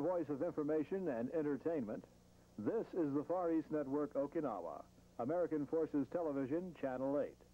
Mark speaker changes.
Speaker 1: voice of information and entertainment, this is the Far East Network, Okinawa, American Forces Television, Channel 8.